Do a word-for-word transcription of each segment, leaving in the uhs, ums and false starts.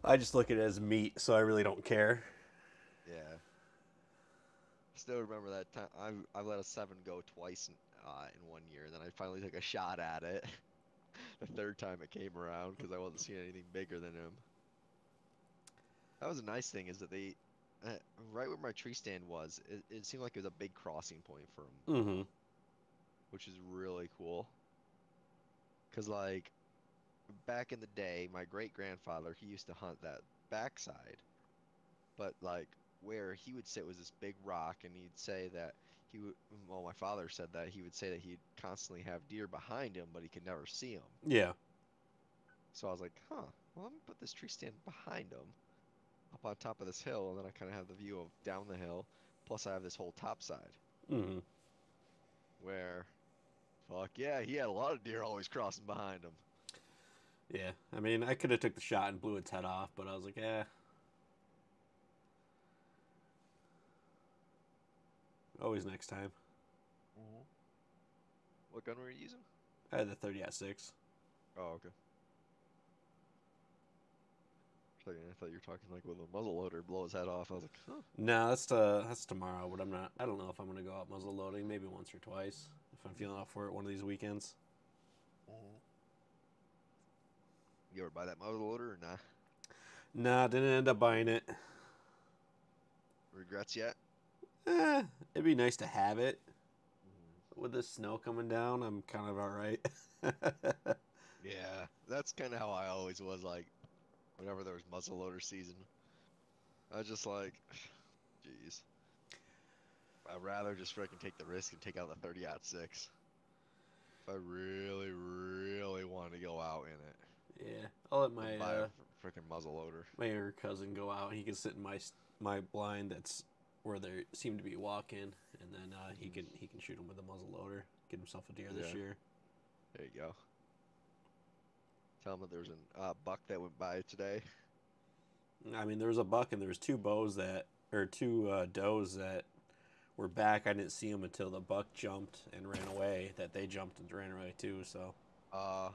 I just look at it as meat, so I really don't care. Yeah. Still remember that time. I've, I've let a seven go twice in, uh, in one year, and then I finally took a shot at it the third time it came around because I wasn't seeing anything bigger than him. That was a nice thing is that they, uh, right where my tree stand was, it, it seemed like it was a big crossing point for them, Mm-hmm. which is really cool. Because, like, back in the day, my great grandfather, he used to hunt that backside. But like where he would sit was this big rock, and he'd say that he would. Well, my father said that he would say that he'd constantly have deer behind him, but he could never see them. Yeah. So I was like, huh. Well, let me put this tree stand behind him, up on top of this hill, and then I kind of have the view of down the hill. Plus, I have this whole top side Mm-hmm. where, fuck yeah, he had a lot of deer always crossing behind him. Yeah. I mean, I could have took the shot and blew its head off, but I was like, eh, always next time. Mhm. What gun were you using? I had the thirty at six. Oh, okay. I thought you were talking like with a muzzle loader blow his head off. I was like, huh. No, that's uh that's tomorrow, but I'm not. I don't know if I'm gonna go out muzzle loading. Maybe once or twice if I'm feeling up for it one of these weekends. Mhm. You ever buy that muzzle loader or nah? Nah, didn't end up buying it. Regrets yet? Eh, it'd be nice to have it. Mhm. With the snow coming down, I'm kind of all right. Yeah, that's kind of how I always was. Like, whenever there was muzzleloader season, I was just like, jeez, I'd rather just freaking take the risk and take out the thirty aught six if I really, really want to go out in it Yeah, I'll let than my buy a uh, freaking muzzleloader. my younger cousin go out. He can sit in my my blind that's where they seem to be walking, and then uh, he Mhm. can he can shoot him with a muzzle loader. Get himself a deer this Yeah, year. there you go. Tell him that there's a uh, buck that went by today. I mean, there was a buck and there was two bows that or two uh, does that were back. I didn't see them until the buck jumped and ran away. That they jumped and ran away too. So Uh,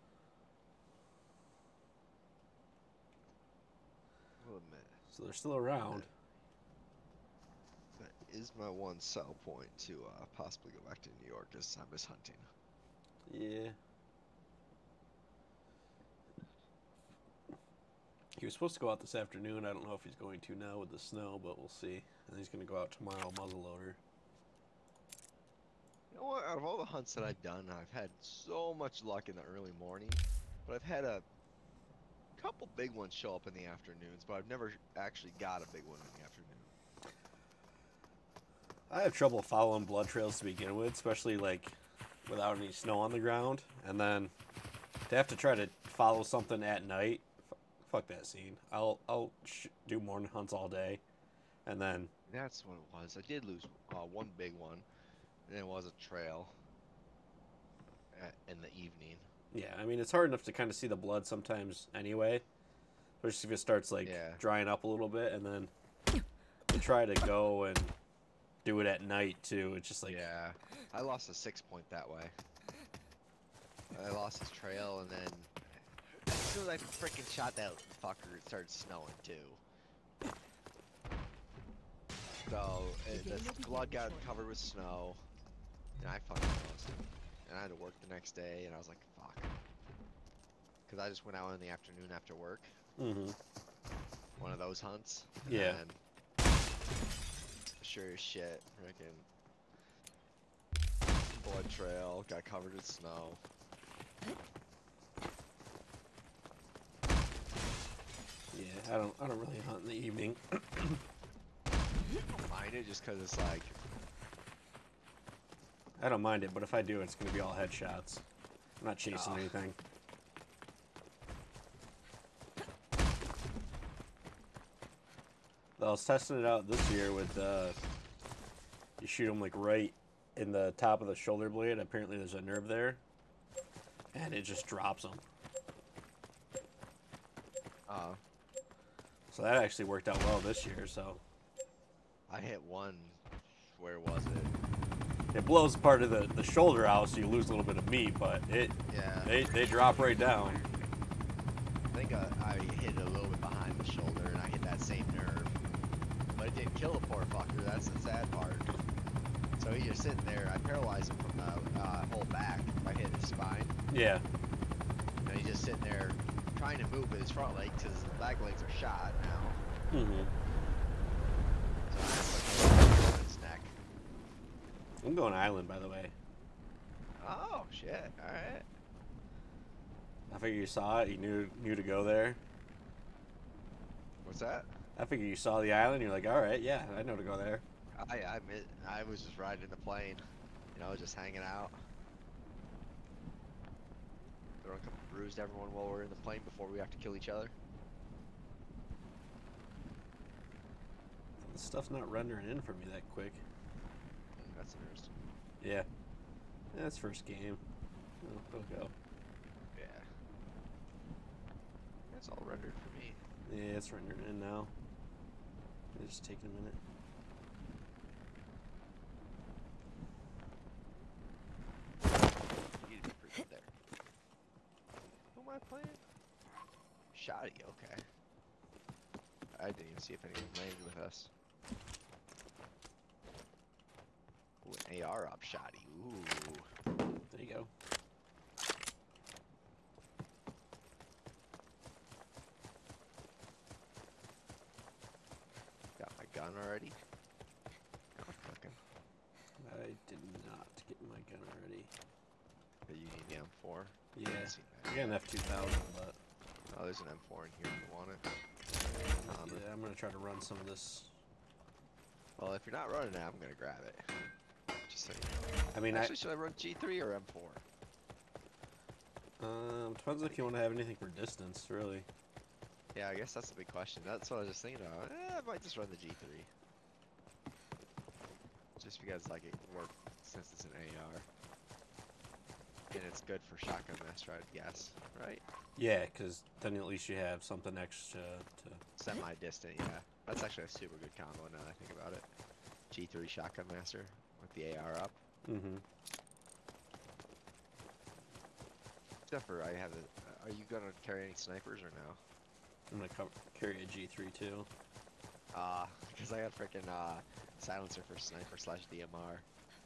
I'll admit so they're still around. that that is my one sell point to uh, possibly go back to New York is I miss hunting. Yeah. He was supposed to go out this afternoon. I don't know if he's going to now with the snow, but we'll see. And he's going to go out tomorrow muzzleloader. You know what? Out of all the hunts that I've done, I've had so much luck in the early morning, but I've had a couple big ones show up in the afternoons, but I've never actually got a big one in the afternoon. I have trouble following blood trails to begin with, especially like without any snow on the ground. And then to have to try to follow something at night, f- fuck that scene. I'll I'll sh- do morning hunts all day, and then That's what it was. I did lose uh, one big one, and it was a trail at, in the evening. yeah, I mean it's hard enough to kind of see the blood sometimes anyway, especially if it starts like Yeah, drying up a little bit, and then to try to go and do it at night too. It's just like yeah. I lost a six point that way. I lost his trail, and then as soon as I freaking shot that fucker, it started snowing too. So it, the blood got covered with snow, and I fucking lost him. And I had to work the next day, and I was like, fuck. Because I just went out in the afternoon after work, mm-hmm. one of those hunts, Yeah. and sure as shit, freaking blood trail got covered with snow. Yeah, I don't I don't really hunt in the evening. I don't mind it just because it's like, I don't mind it, but if I do, it's gonna be all headshots. I'm not chasing oh, anything. I was testing it out this year with uh, you shoot them like right in the top of the shoulder blade. Apparently, there's a nerve there, and it just drops them. uh, So that actually worked out well this year. So I hit one, where was it? it blows part of the, the shoulder out, so you lose a little bit of meat, but it Yeah. they they drop right down. think uh, I hit it a little bit behind the shoulder, and I hit that same nerve. But it didn't kill the poor fucker. That's the sad part. So he's just sitting there. I paralyzed him from the uh, whole back by hitting his spine. Yeah. And he's just sitting there trying to move with his front legs because his back legs are shot now. Mm-hmm. So I just put his neck. I'm going island, by the way. Oh shit! All right. I figure you saw it. You knew knew to go there. What's that? I figure you saw the island. You're like, all right, yeah, I know to go there. I I admit, I was just riding the plane, you know, just hanging out. Throwing a couple bruised everyone while we're in the plane before we have to kill each other. This stuff's not rendering in for me that quick. Mm, that's interesting. Yeah. That's first game. Oh, it'll go. Yeah. That's all rendered for me. Yeah, it's rendering in now. It's just taking a minute. You need to be pretty good there. Who am I playing? Shoddy, okay. I didn't even see if anyone landed with us. Ooh, an A R up shoddy. Ooh. There you go. Got my gun already. Oh, cooking. I did not get my gun already. But you need the M four. Yeah. I seen that. I got an F two thousand, but Oh, there's an M four in here if you want it. Um, yeah, I'm gonna try to run some of this. Well, if you're not running it, I'm gonna grab it. Just so you know. I mean, Actually, should I run G three or M four? I um depends if you want to have anything for distance, really. Yeah, I guess that's the big question. That's what I was just thinking about. Eh, I might just run the G three. Just because, like, it worked since it's an A R. And it's good for shotgun master, I'd guess, right? Yeah, because then at least you have something extra to. Semi-distant, yeah. That's actually a super good combo now that I think about it. G three shotgun master with the A R up. Mm-hmm. Except for I have the. Are you gonna carry any snipers or no? I'm gonna co carry a G three too. Uh, because I got freaking uh, silencer for sniper slash D M R.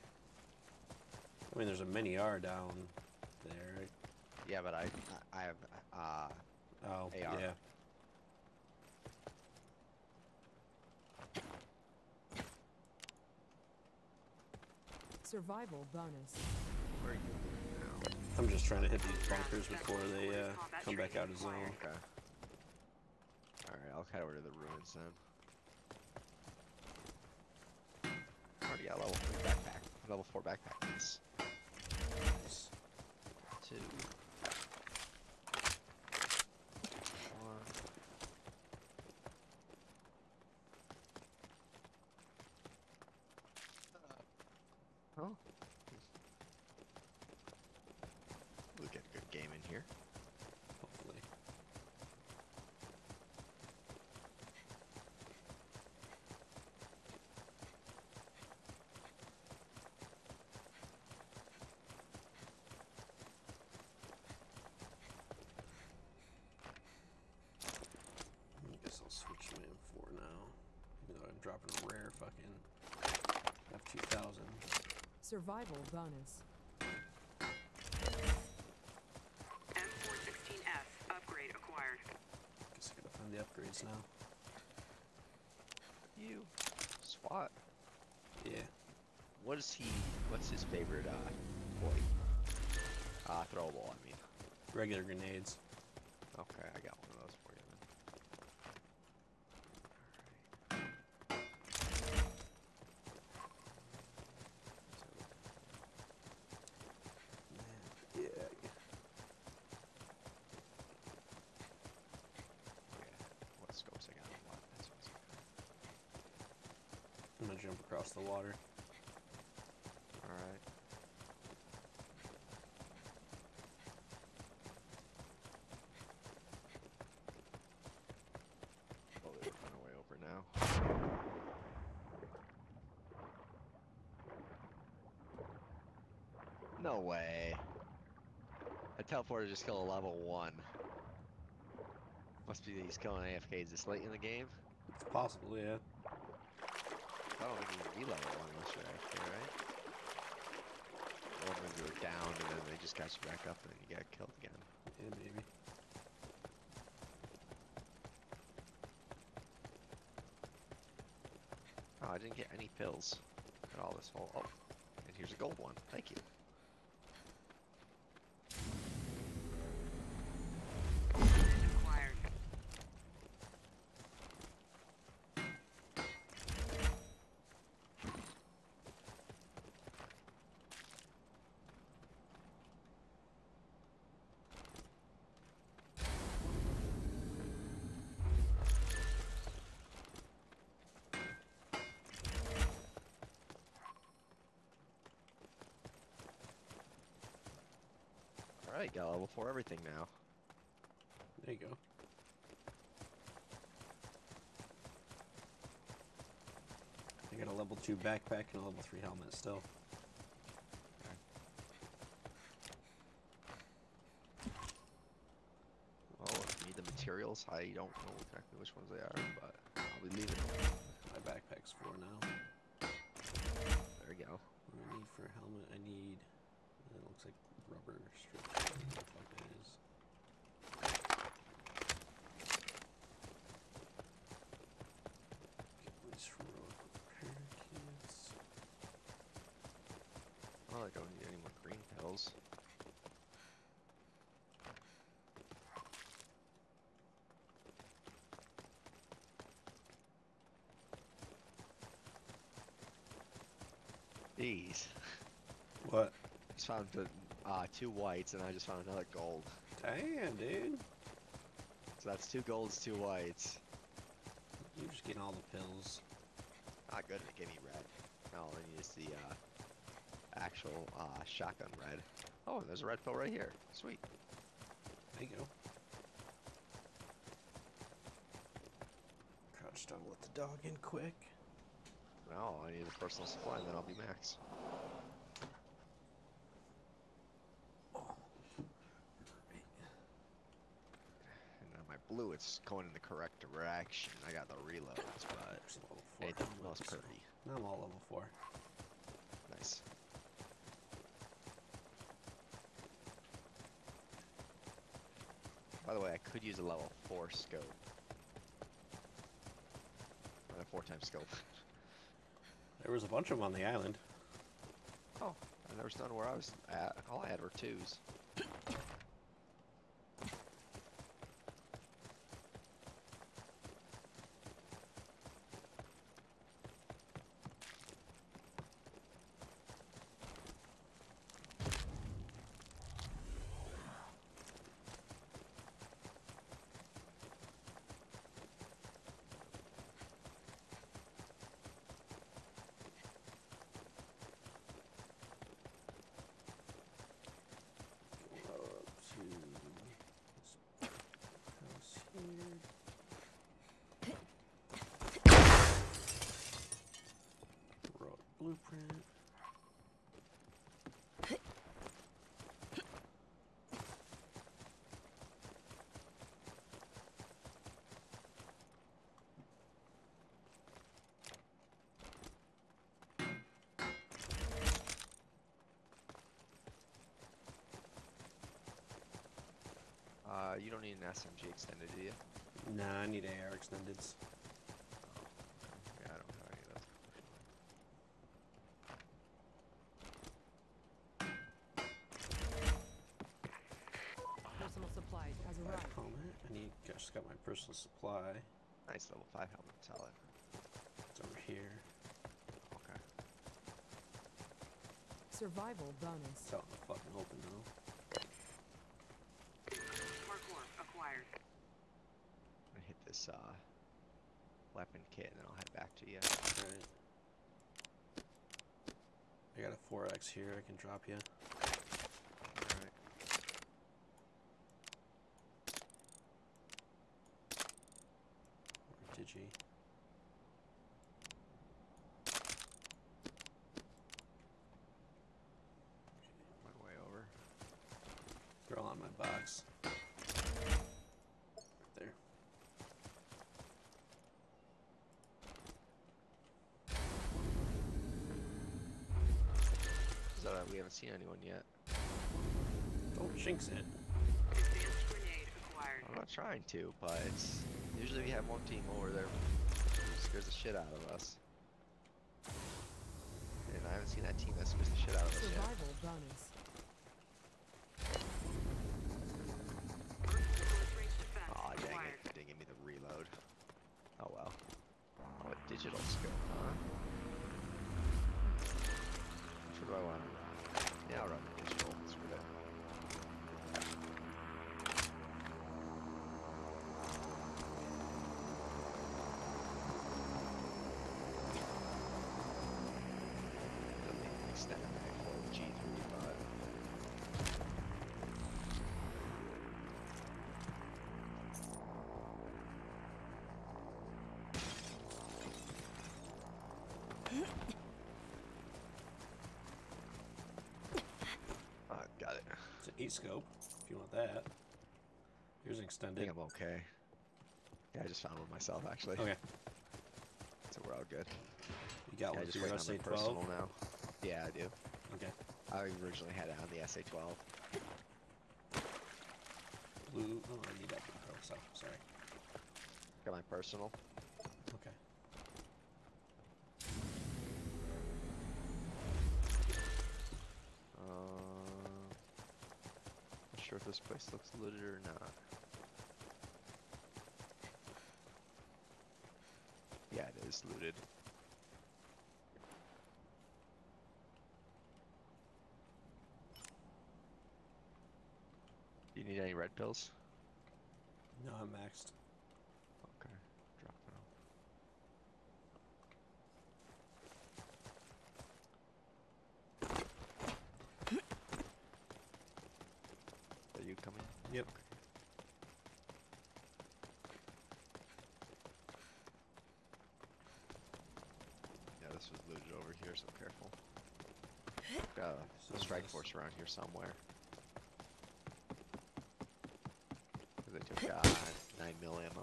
I mean, there's a mini R down there. Right? Yeah, but I I have uh, Oh, A R. yeah. Survival bonus. where are you now? I'm just trying to hit these bunkers before they uh, come back out of zone. Okay. Alright, I'll head over to the ruins then. Already got level three backpack. Level four backpack piece. Nice. Two. One. Oh. We'll get a good game in here. Hopefully. I guess I'll switch my M four now. Even though I'm dropping a rare fucking F two thousand. Survival bonus. M four sixteen S upgrade acquired. Guess I gotta find the upgrades now. You. SWAT. Yeah. What is he, what's his favorite, uh, toy? Uh, throwable, I mean. Regular grenades. Okay, I got one of those for you then. Yeah. Okay, what scopes I got? What? That's what's I'm gonna jump across the water. Alright. Oh, they're on our way over now. No way. A teleporter just killed a level one. Must be that he's killing A F Ks this late in the game. Possibly, yeah. I don't think you reload one unless you're A F K, right? Or maybe you were down and then they just got you back up and then you got killed again. Yeah, maybe. Oh, I didn't get any pills at all this whole. Oh, and here's a gold one. Thank you. Acquired. Alright, got level four everything now. There you go. I got a level two backpack and a level three helmet still. Oh, if you need the materials, I don't know exactly which ones they are, but I'll be leaving them. My backpack's four now. There we go. What do I need for a helmet? I need. It looks like rubber strips. What the fuck that is? Get these for repair kits. Well, I don't need any more green pills. These. What? Just found the, uh, two whites and I just found another gold. Damn, dude. So that's two golds, two whites. You're just getting all the pills. Not good, it gave me red. Now all I need is the uh, actual uh, shotgun red. Oh, there's a red pill right here. Sweet. There you go. Crouch down, let the dog in quick. Now all I need is a personal supply and then I'll be max. And then my blue, it's going in the correct direction. I got the reloads, but There's a level four it didn't helmet, most so- pretty. Now I'm all level four. Nice. By the way, I could use a level four scope. Or a four times scope. There was a bunch of them on the island. Oh, and there was none where I was at. All I had were twos. Up to this house here. Road blueprint. Uh, you don't need an S M G extended, do you? Nah, I need A R extendeds. Yeah, I don't have any of those. Personal supplies has arrived. Helmet. I need. Just got my personal supply. Nice level five helmet, solid. It's over here. Okay. Survival bonus. It's out in the fucking open now. Parkour acquired. I'm gonna hit this uh, weapon kit and then I'll head back to you. Alright. I got a four X here I can drop you. Alright. Or Digi. Run way over. They're all on my box. Right there. haven't seen anyone yet. Don't jinx it. Advanced grenade acquired. I'm not trying to, but it's usually we have one team over there who scares the shit out of us. And I haven't seen that team that scares the shit out of us yet. Survival bonus. Close range defense Aw, dang acquired. it. Didn't give me the reload. Oh well. Oh, a digital scope, huh? Which one do I want to run? Yeah, I'll run the digital. Screw it. Doesn't extend my full G three, but uh, got it. It's an eight scope, if you want that. Here's an I extended. think I'm okay. Yeah, I just found one myself actually. Okay. So we're all good. You got Yeah, one just for your waiting S on A my twelve? personal now. Yeah, I do. Okay. I originally had it on the S A twelve. Blue. Oh, I need that blue pro, so sorry. Got my personal. Okay. Uh, not sure if this place looks looted or not. Yeah, it is looted. Do you need any red pills? No, I'm maxed. Okay, drop it off. Are you coming? Yep. Okay. Yeah, this was looted over here, so careful. Got So a strike this- force around here somewhere. 'Cause they took uh, nine mil ammo.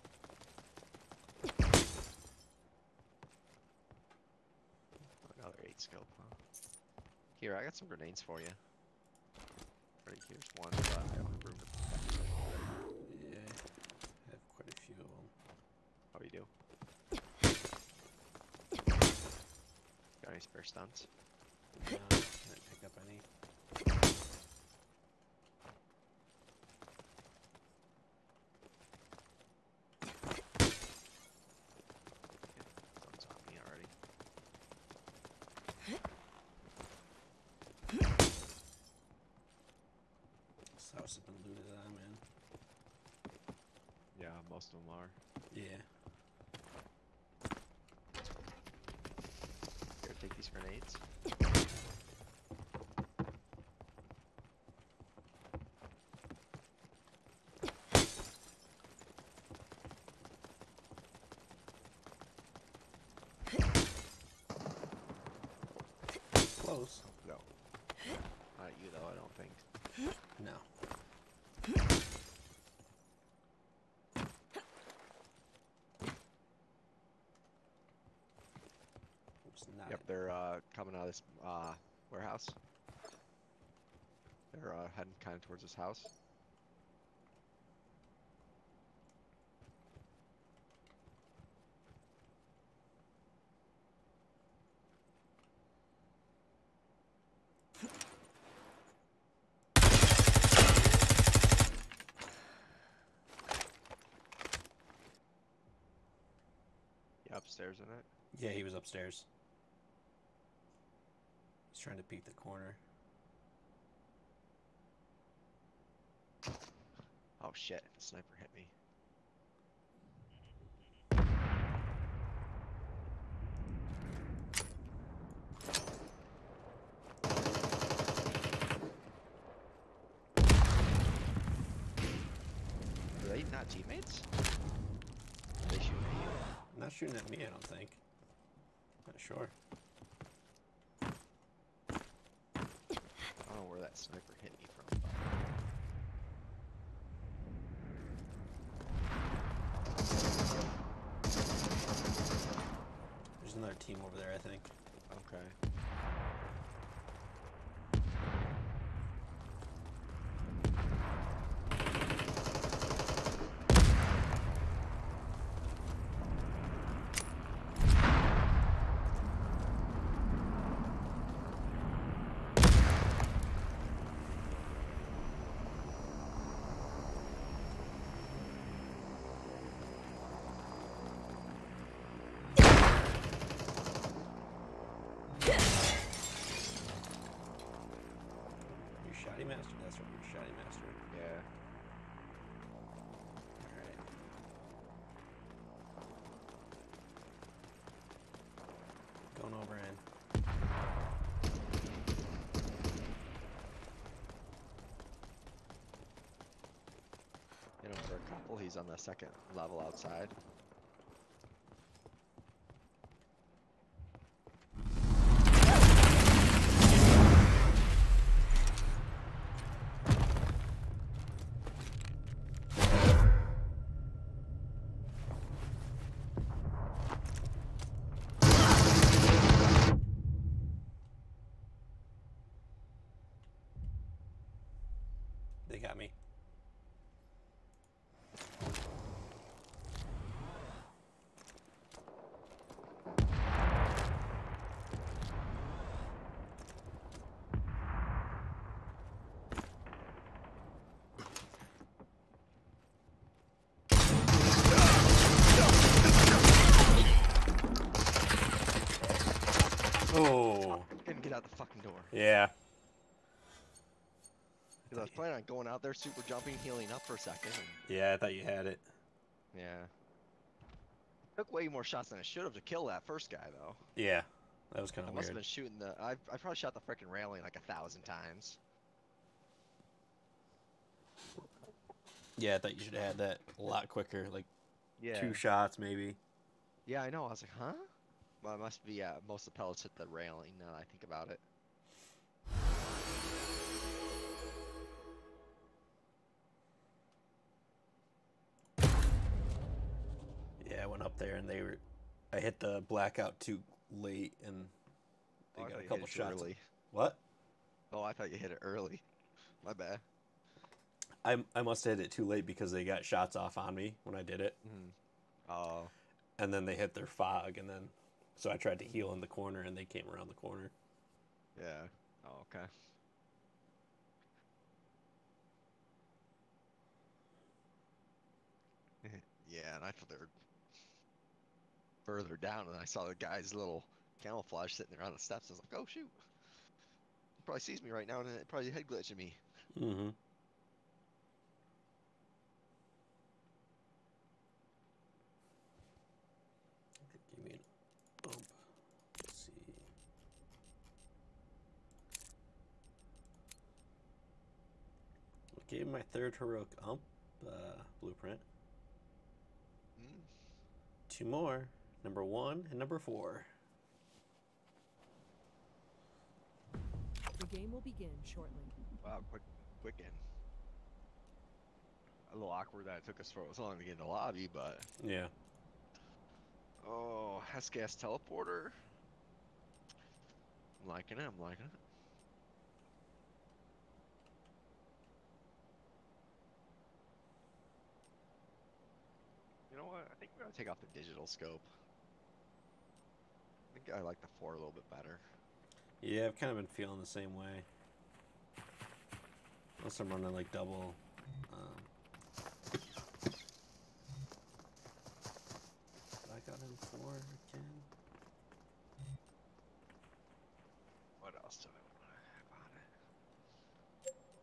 Another eight scope, huh? Here, I got some grenades for you. Right here's one, but I don't have room to put that. Yeah. I have quite a few of them. Oh, you do? Got any spare stunts? No, I didn't pick up any. Stunts on me already. This house has been looted that I'm in. Yeah, most of them are. Yeah. Here, take these grenades. Close. No. Not you though, I don't think. No. Oops, not Yep, it. they're uh, coming out of this uh, warehouse. They're uh, heading kind of towards this house. Yeah, upstairs in it. Yeah, he was upstairs. He's trying to peek the corner. Oh shit, the sniper hit me. Are they not teammates? Are they shooting at you? Not shooting at me, I don't think. Not sure. I don't know where that sniper hit me from. But... There's another team over there, I think. Okay. Master? That's right, you're Shiny Master. Yeah. Alright. Going over in. Hit him for a couple. He's on the second level outside. They got me. Oh. Couldn't get out the fucking door. Yeah. Because I was planning on going out there, super jumping, healing up for a second. And, Yeah, I thought you had it. yeah. Took way more shots than I should have to kill that first guy, though. Yeah. That was kind I of must weird. have been shooting the. I I probably shot the freaking railing like a thousand times. Yeah, I thought you should have had that a lot quicker. Like Yeah. two shots, maybe. Yeah, I know. I was like, huh? Well, it must be. Yeah, most of the pellets hit the railing. Now that I think about it. Yeah, I went up there and they were. I hit the blackout too late and they Oh, I got thought a you couple hit it shots. early. What? Oh, I thought you hit it early. My bad. I I must have hit it too late because they got shots off on me when I did it, Mm. Oh. and then they hit their fog, and then so I tried to heal in the corner and they came around the corner. Yeah. Oh, okay. Yeah, and I thought they were further down, and I saw the guy's little camouflage sitting there on the steps. I was like, oh shoot. He probably sees me right now, and it probably head glitching me. Mm-hmm. Give me an ump. Let's see. Gave my third heroic ump uh, blueprint. Mm. Two more. Number one and number four. The game will begin shortly. Wow, quick, quick in. A little awkward that it took us so long to get in the lobby, but Yeah. oh, Hess gas teleporter. I'm liking it. I'm liking it. You know what? I think we're gonna take off the digital scope. I think I like the four a little bit better. Yeah, I've kind of been feeling the same way. Unless I'm running like double. Um, I got him four again. What else do I want to have on it?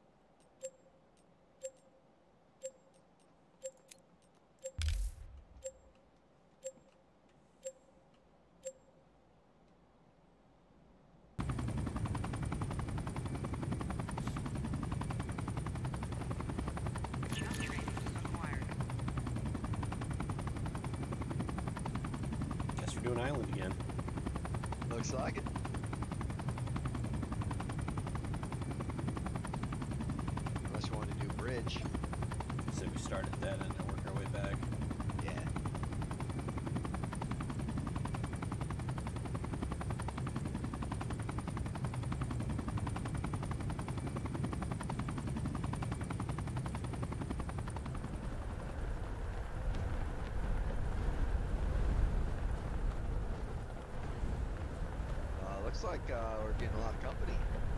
Jump train acquired. Guess we're doing island again. Looks like it. Unless you want to do bridge. So we start at that end and work our way back. Yeah. Uh, looks like uh, we're getting a lot of company.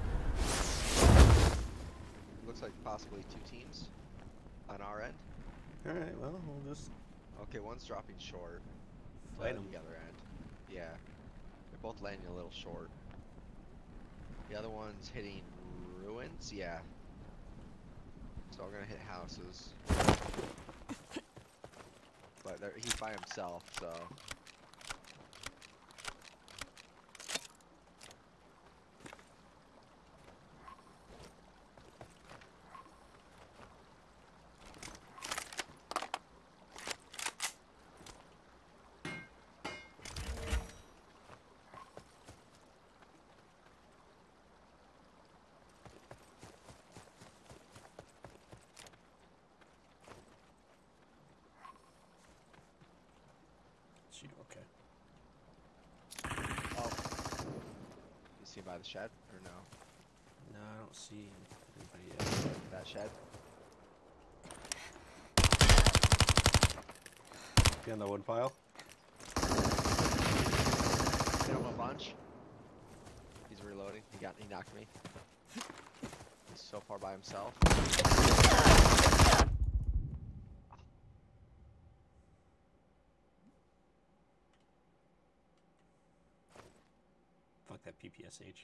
Looks like possibly two teams on our end. All right. Well, we'll just Okay, one's dropping short. Fight uh, 'em. The other end. Yeah. They're both landing a little short. The other one's hitting ruins. Yeah. So I'm gonna hit houses. But there, he's by himself, so. Shoot, okay. Oh. You see him by the shed, or no? No, I don't see anybody yet. That shed? Be on the wood pile? Hit him a bunch. He's reloading. He got. He knocked me. He's so far by himself. Fuck that P P S H.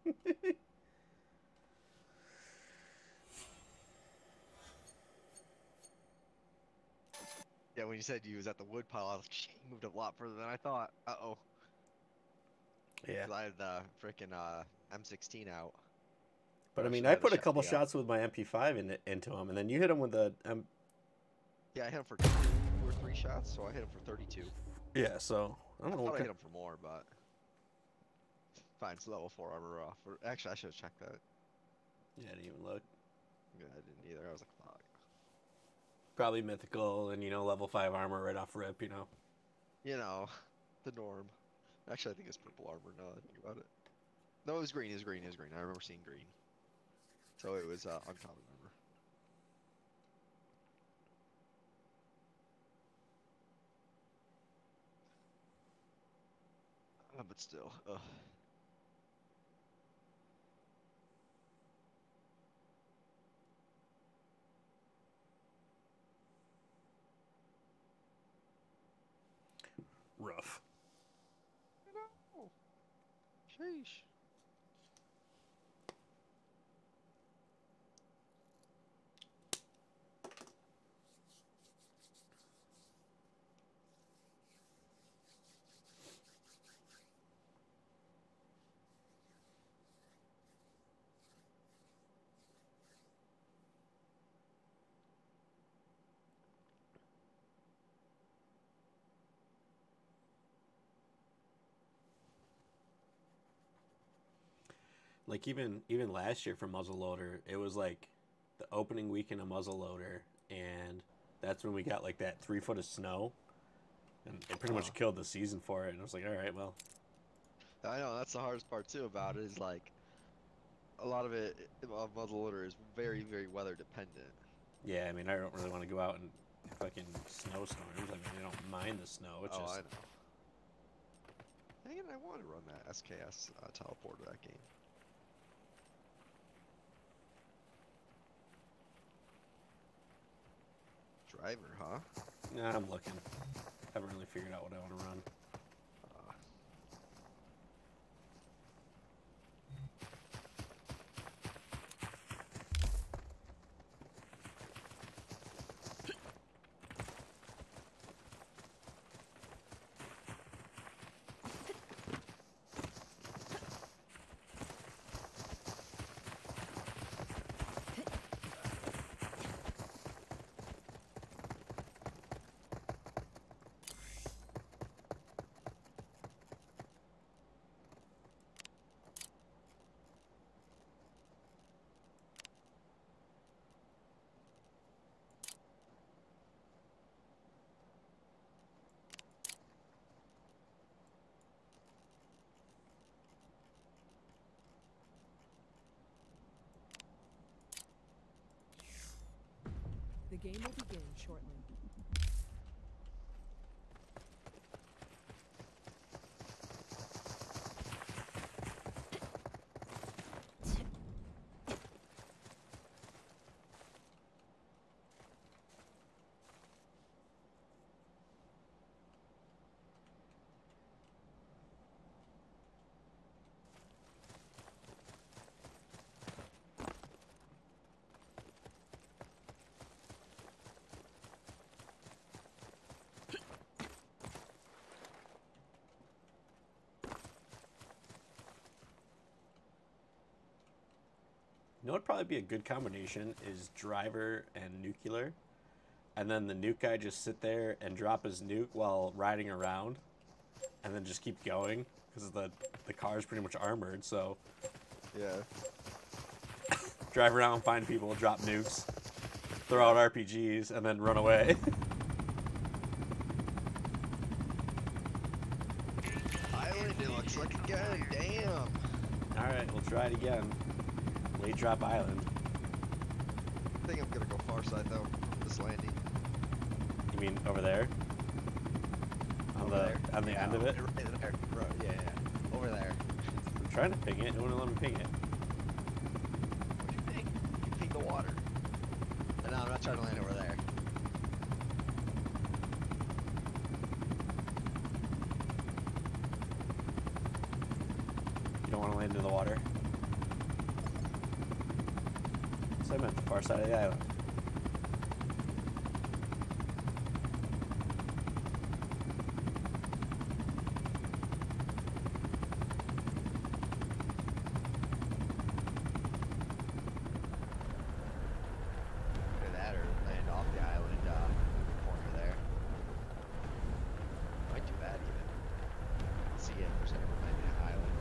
Yeah, when you said you was at the wood pile, I was like, shit, he moved a lot further than I thought. Uh oh. Yeah. 'Cause I had the freaking uh, M sixteen out. But I mean, should've I had the put a shot couple the, uh, shots with my M P five in, into him, and then you hit him with the M. Yeah, I hit him for two or three shots, so I hit him for thirty-two. Yeah, so I I don't know. thought What I kind... hit him for more, but fine. It's level four armor off. Or, actually, I should have checked that. Yeah, I didn't even look. Yeah, I didn't either. I was like, fuck. Probably mythical and you know level five armor right off rip. You know. You know, the norm. Actually, I think it's purple armor now that I think about it. No, it was green. It was green. It was green. I remember seeing green. So it was uh, uncommon armor. Uh, but still, ugh. Rough. No. Sheesh. Like even even last year for muzzleloader, it was like the opening weekend of muzzleloader, and that's when we got like that three foot of snow, and it pretty much Uh. killed the season for it. And I was like, all right, well, I know that's the hardest part too about it is like a lot of it of muzzleloader is very very weather dependent. yeah. I mean, I don't really want to go out and fucking snowstorms. I mean, I don't mind the snow. It's Oh, just I know. Dang it, I want to run that S K S uh, teleport to that game. Driver, huh? nah, I'm looking. Haven't really figured out what I want to run. Uh, The game will begin shortly. You know what'd probably be a good combination is driver and nuclear. And then the nuke guy just sit there and drop his nuke while riding around. And then just keep going. Because the, the car is pretty much armored, so... Yeah. Drive around, find people, drop nukes, throw out R P Gs, and then run away. Island, it looks like again. Damn. Alright, we'll try it again. Late drop island. I think I'm gonna go far side though. This landing. You mean over there? On Over the there. on the Yeah, end of it? Right there. Bro, yeah, yeah. Over there. I'm trying to ping it. No one will let me ping it. What do you think? You ping the water. No, I'm not trying to land over there. You don't want to land in the water? So I meant the far side of the island. Either that or land off the island uh, corner there. Might do that even. Let's see if there's ever landing an island.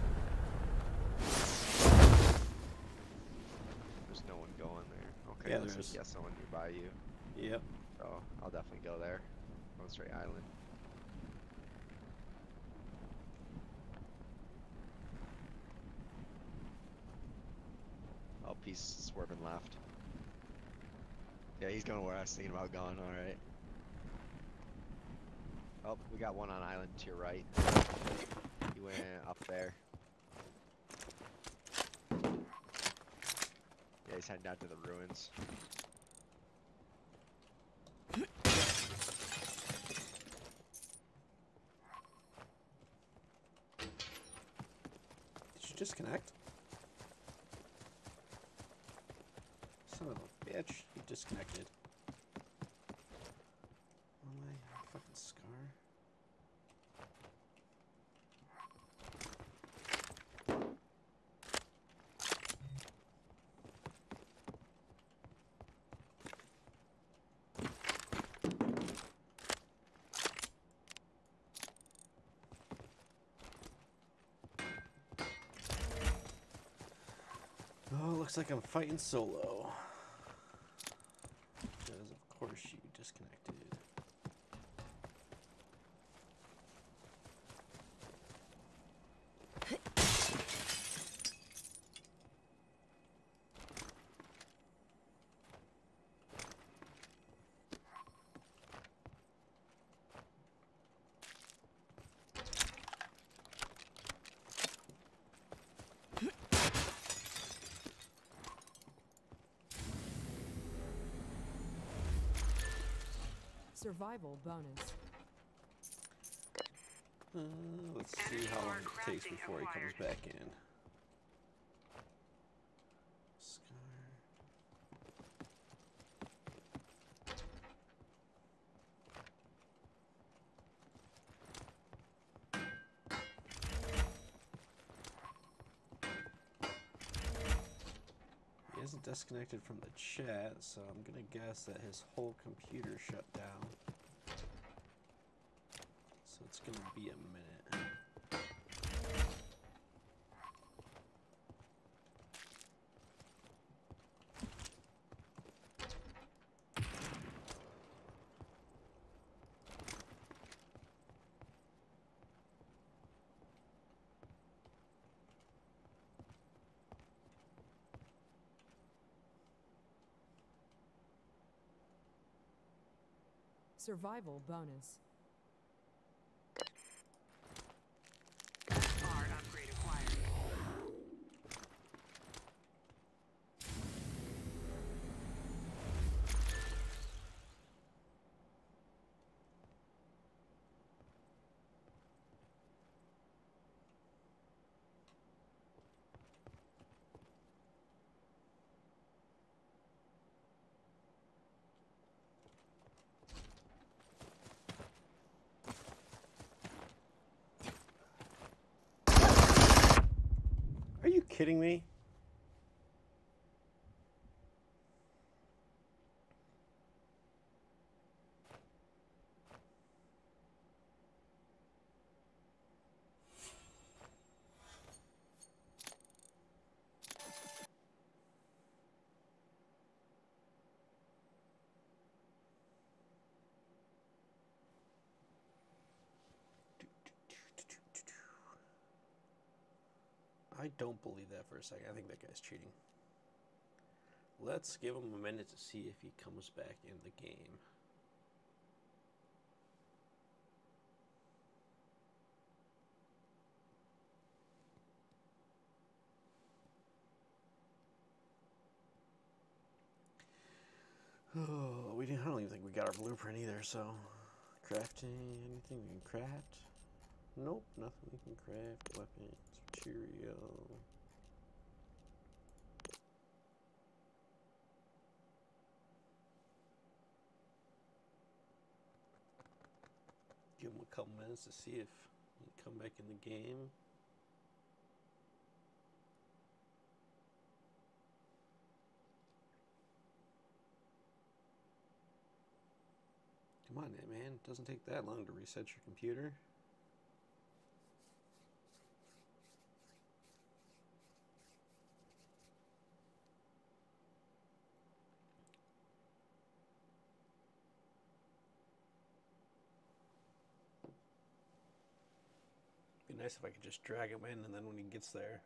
There's no one going there. Okay, Yeah, looks there like is. you got someone nearby you. Yep. So I'll definitely go there. One straight island. Oh, he's swerving left. Yeah, he's going where I was thinking about going, alright. Oh, we got one on island to your right. He went up there. Yeah, he's heading down to the ruins. Did you disconnect? Son of a bitch. You disconnected. Oh my fucking scar. Oh, looks like I'm fighting solo. Because of course you disconnected. Survival bonus. Uh, let's see how long it takes before he comes back in. Scar. He isn't disconnected from the chat, so I'm gonna guess that his whole computer shut down. So it's gonna be a minute. Survival bonus. R upgrade acquired. Are you kidding me? I don't believe that for a second. I think that guy's cheating. Let's give him a minute to see if he comes back in the game. Oh, we didn't, I don't even think we got our blueprint either, so crafting, anything we can craft? Nope, nothing we can craft. Weapons, material. Give him a couple minutes to see if he can come back in the game. Come on, man. It doesn't take that long to reset your computer. Be nice if I could just drag him in, and then when he gets there,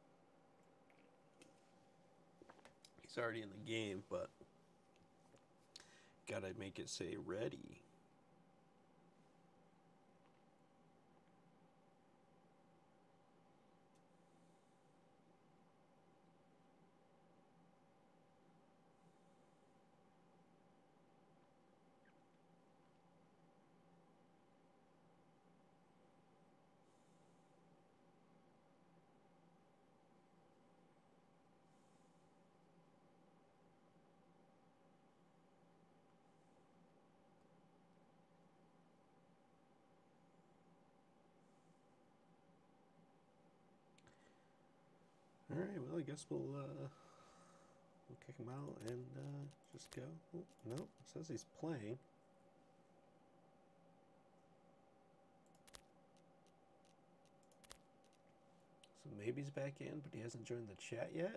he's already in the game, but gotta make it say ready. All right, well, I guess we'll uh, we'll kick him out and uh, just go. Oh, no, it says he's playing. So maybe he's back in, but he hasn't joined the chat yet.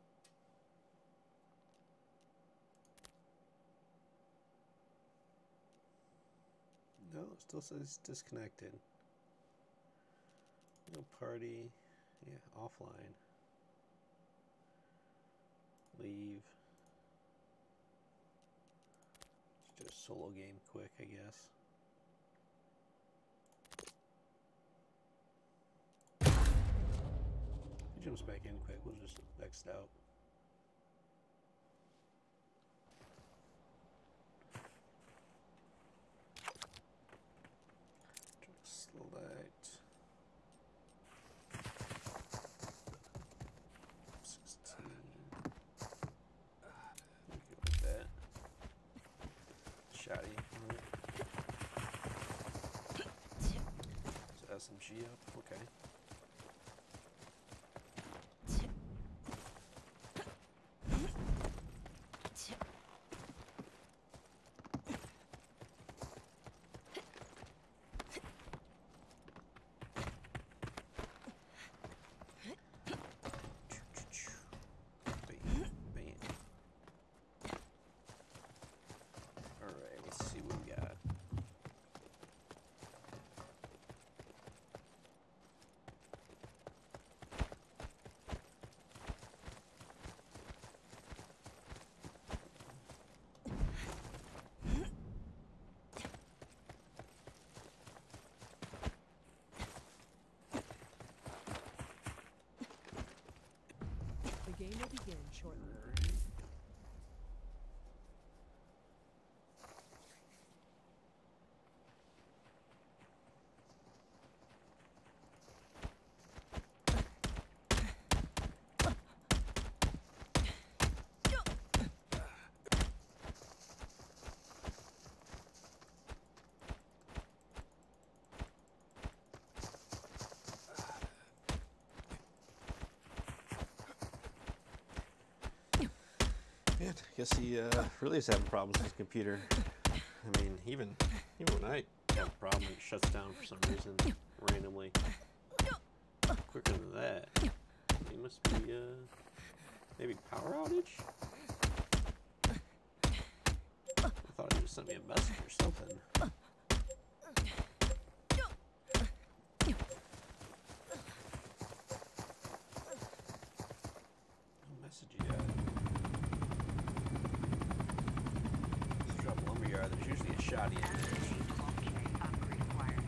No, it still says he's disconnected. No party. Yeah, offline. Leave. Let's do a solo game quick, I guess. If he jumps back in quick, we'll just X out. Select. sixteen. We can go with that. Shoddy. Is S M G up? Okay. The game will begin shortly. Yeah, I guess he uh, really is having problems with his computer. I mean, even even when I have a problem, it shuts down for some reason, randomly. Quicker than that. He must be, uh, maybe power outage? I thought he just sent me a message or something. shoddy S image. A twelve K upgrade acquired.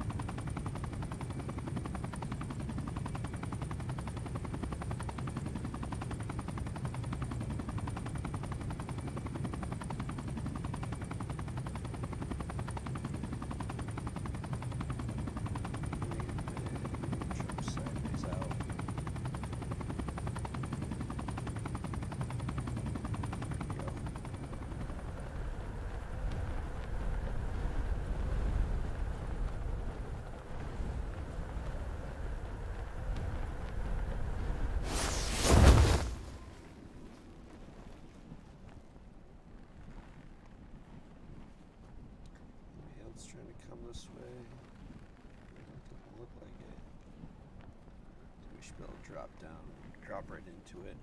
Jump sideways out. There we go. Anybody else trying to come this way? Doesn't look like it. We should be able to drop down, drop right into it.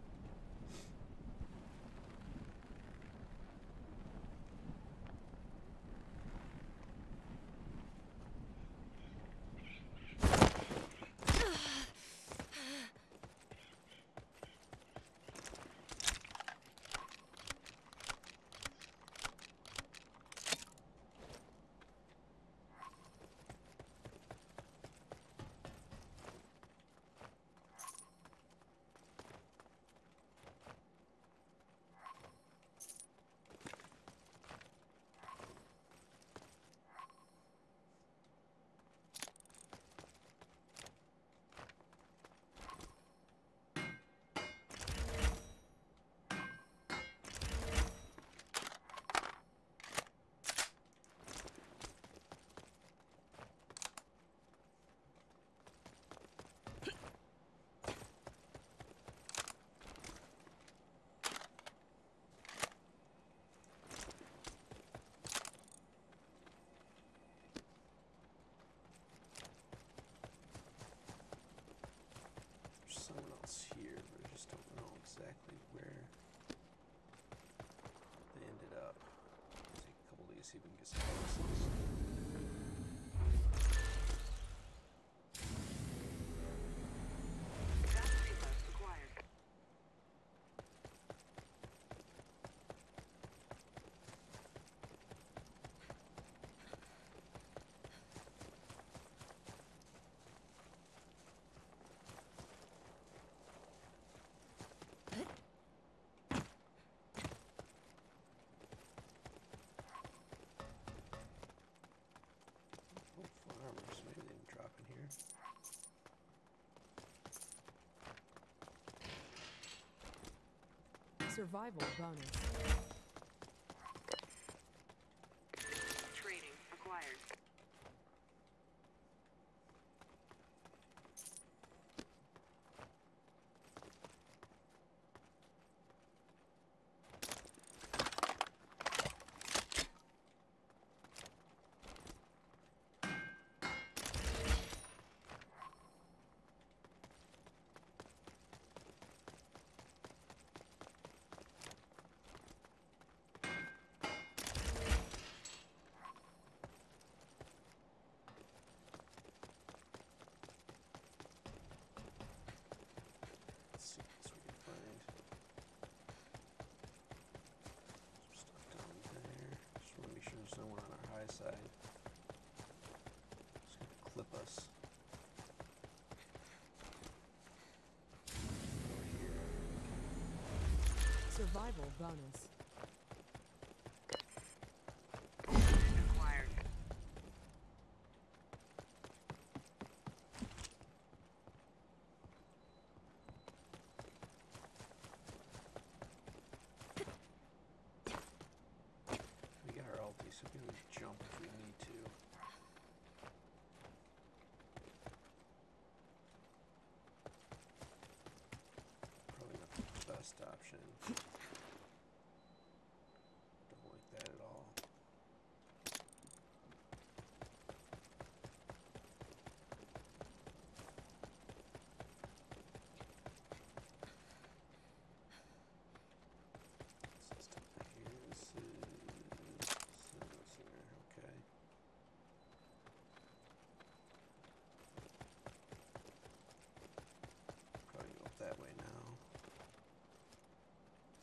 There's someone else here, but I just don't know exactly where they ended up. Take a couple of these, see if we can get some bonuses. Fast reload acquired. Oh, farmers, maybe they can drop in here. Survival bonus. Trading acquired. Let's see what else we can find. Some stuff down there. Just want to make sure there's no one on our high side. Just gonna clip us. Over here. Survival bonus. Acquired. We got our ulti, so we can jump if we need to. Probably not the best option. Don't like that at all. This is down here. This is center, center. Okay. Probably go up that way now.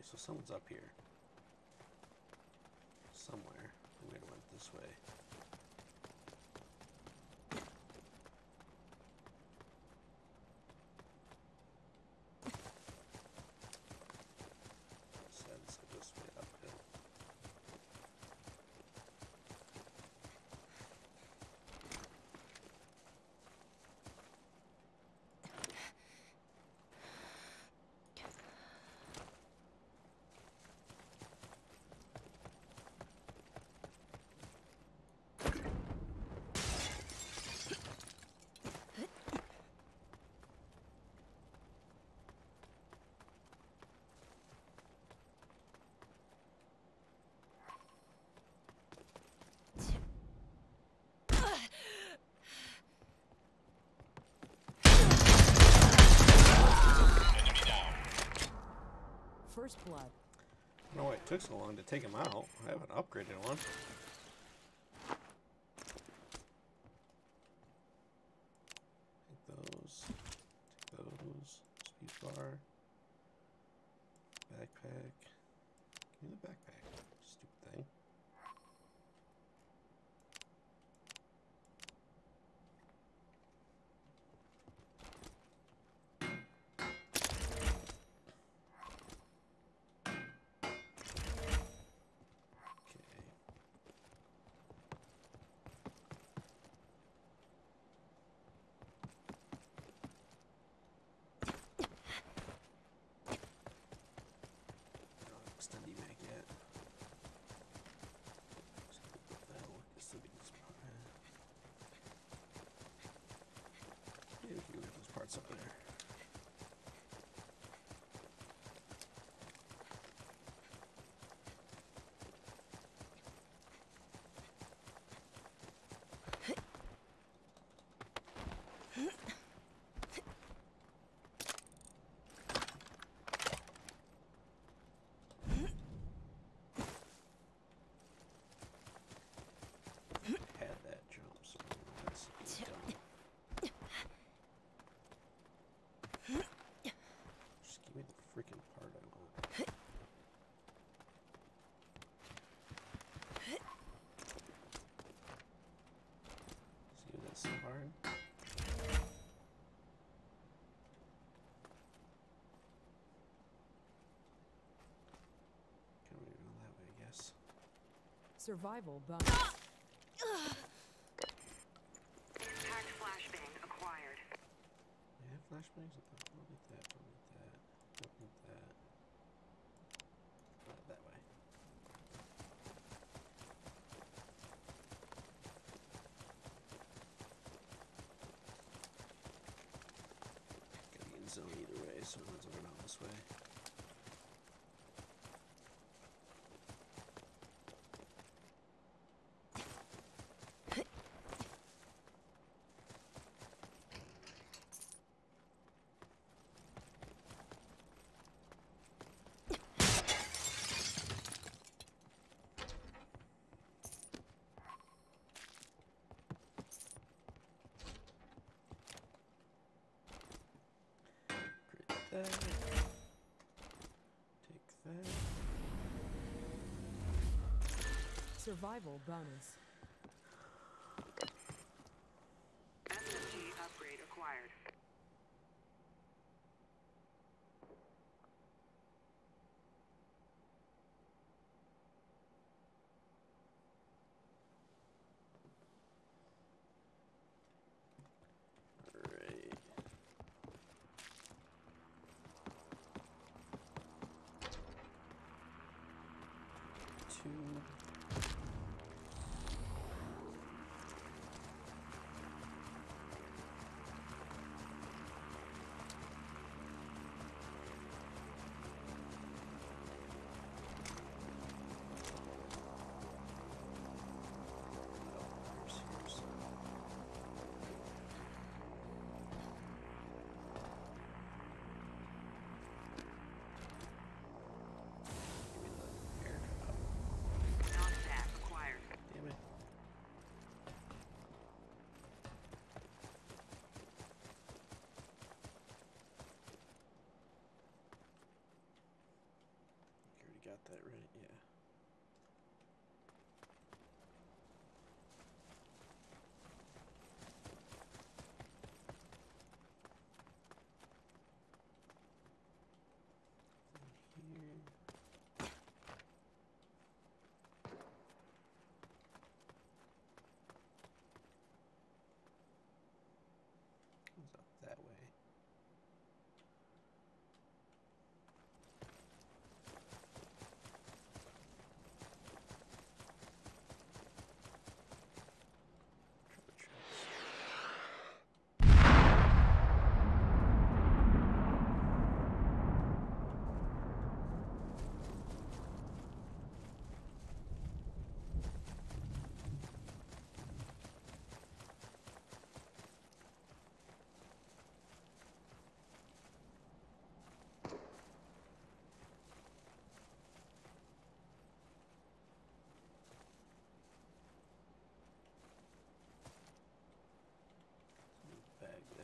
so someone's up here. Somewhere. I'm gonna went this way. So let's go this way uphill. First blood. I don't know why it took so long to take him out. I have an upgraded one. Take those. Take those. Speed bar. Backpack. Give me the backpack. Stupid thing. Extending mag yet. What the hell? This will be this part. Yeah, we can go get those parts up there. Had that jump, so that's done. Just give me the freaking part I want. See, that's so hard. Can we go that way, I guess? Survival bonus. Impact flashbang acquired. Yeah, flashbangs. Don't need that. Don't need that. Don't need that. Not that way. Gotta be in zone either way, so let's go down this way. That. Take that. Survival bonus. S M G upgrade acquired. Alright. Two. got that right, yeah. Here. Goes up that way. Triple tracks. Bag there.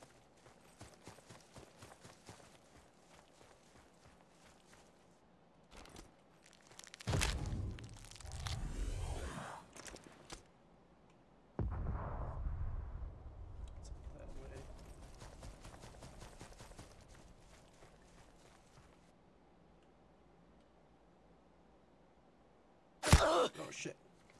It's up that way. Oh shit.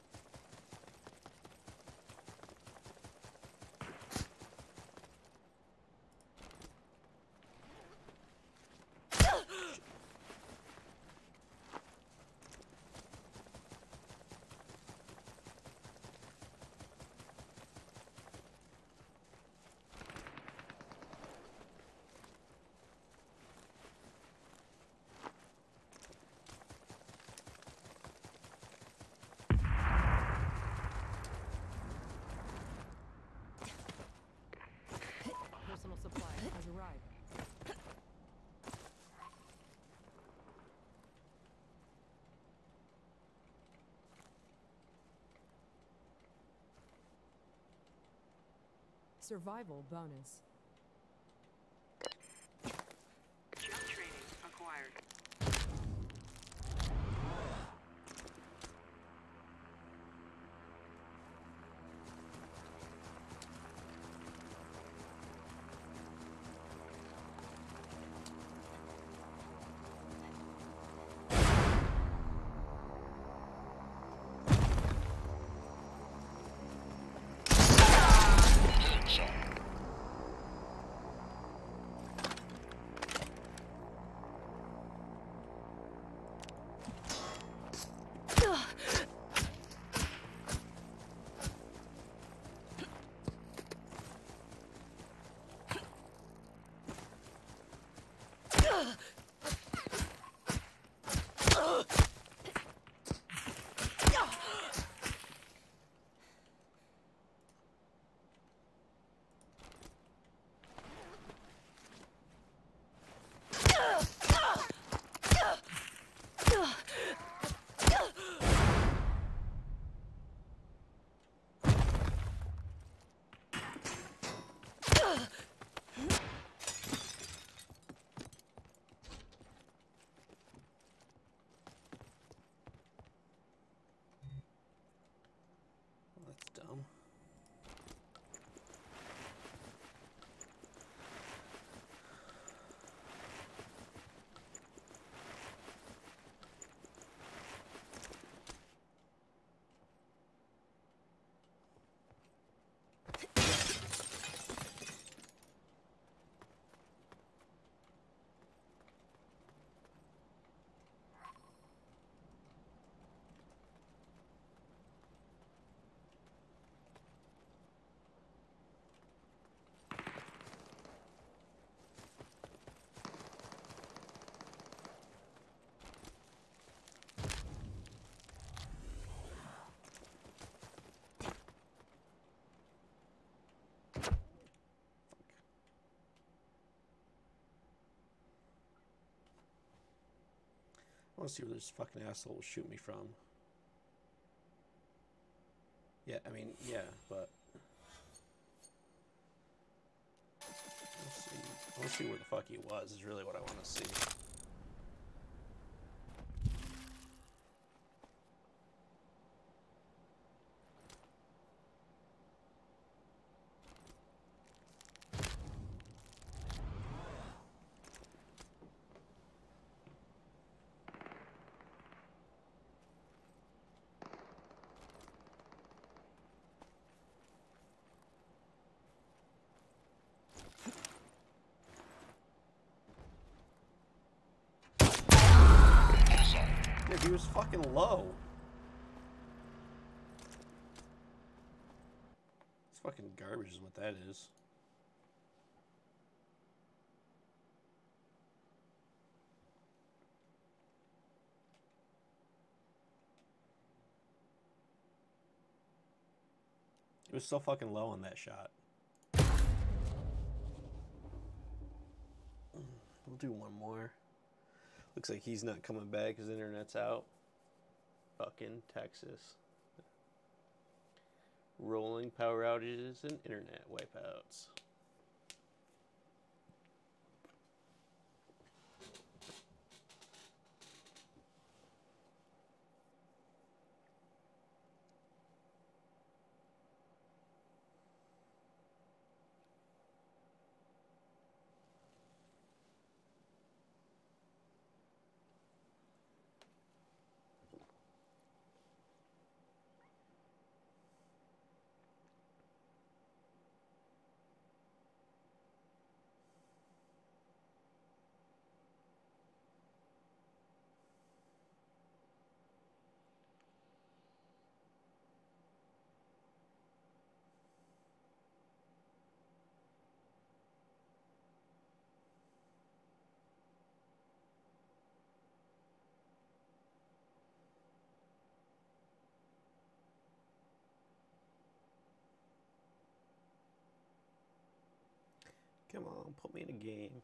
Personal supply has arrived. Survival bonus. Jump training acquired. Well, that's dumb. I want to see where this fucking asshole will shoot me from. Yeah, I mean, yeah, but... Let's see. I want to see where the fuck he was, is really what I want to see. He was fucking low. It's fucking garbage is what that is. He was so fucking low on that shot. We'll do one more. Looks like he's not coming back because the internet's out. Fucking Texas. Rolling power outages and internet wipeouts. Come on, put me in a game.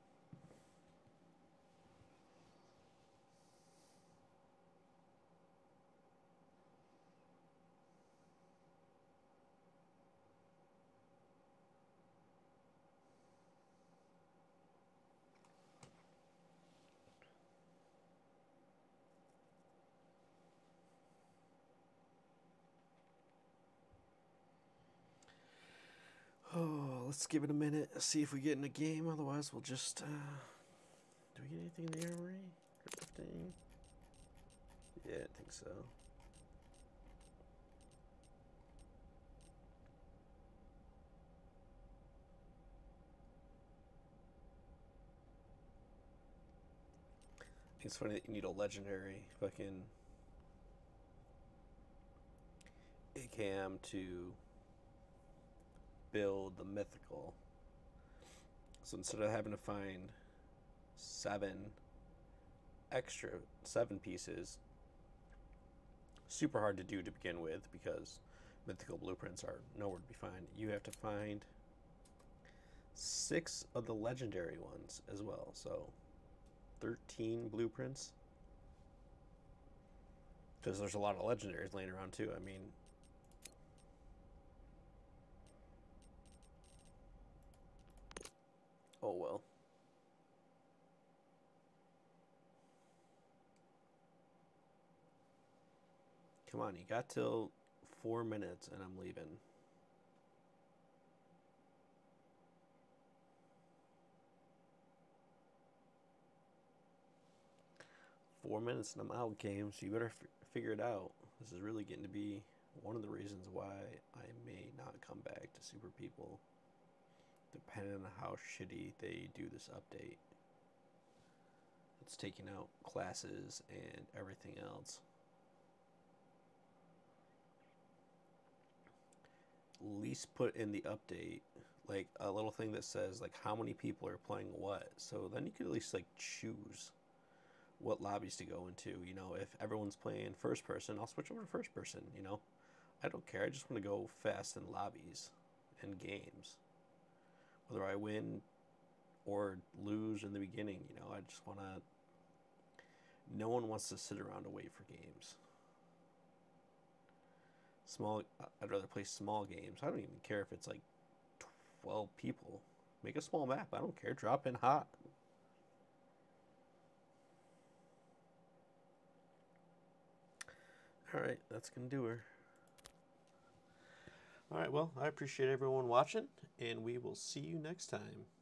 Oh, let's give it a minute. See if we get in a game. Otherwise, we'll just. Uh, do we get anything in the armory? Crafting? Yeah, I think so. It's funny that you need a legendary fucking A K M to build the mythical. So instead of having to find seven extra seven pieces, super hard to do to begin with because mythical blueprints are nowhere to be found. You have to find six of the legendary ones as well. So thirteen blueprints. Because there's a lot of legendaries laying around too. I mean, oh well. Come on, you got till four minutes and I'm leaving. Four minutes and I'm out, game, so you better f figure it out. This is really getting to be one of the reasons why I may not come back to Super People, depending on how shitty they do this update. It's taking out classes and everything else. At least put in the update like a little thing that says like how many people are playing what, so then you can at least like choose what lobbies to go into. You know, if everyone's playing first person, I'll switch over to first person. You know, I don't care. I just want to go fast in lobbies and games, whether I win or lose in the beginning. You know, I just want to. No one wants to sit around and wait for games. Small. I'd rather play small games. I don't even care if it's like twelve people. Make a small map. I don't care. Drop in hot. Alright, that's going to do her. Alright, well, I appreciate everyone watching, and we will see you next time.